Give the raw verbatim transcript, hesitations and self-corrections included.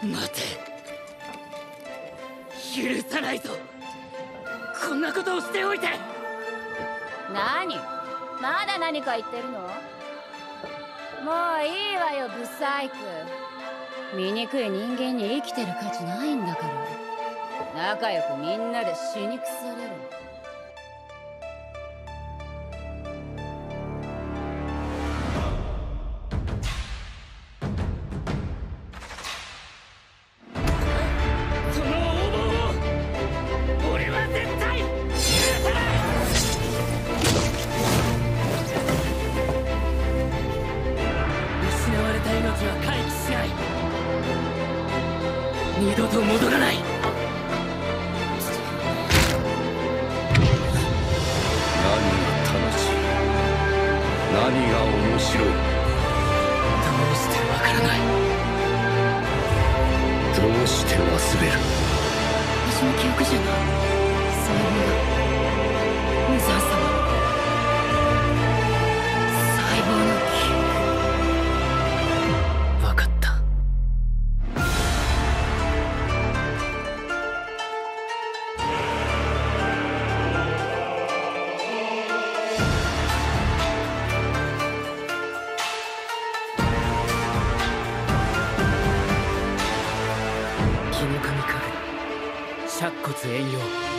待て、許さないぞ。こんなことをしておいて。 何、まだ何か言ってるの？もういいわよ、ブサイク。醜い人間に生きてる価値ないんだから、仲良くみんなで死にくされる。 二度と戻らない。 何が正しい、何が面白い。 どうしてわからない。 どうして忘れる。 私の記憶じゃない。細胞だ。無惨さは細胞の記憶。 分かった。気の神かぐ、尺骨栄養。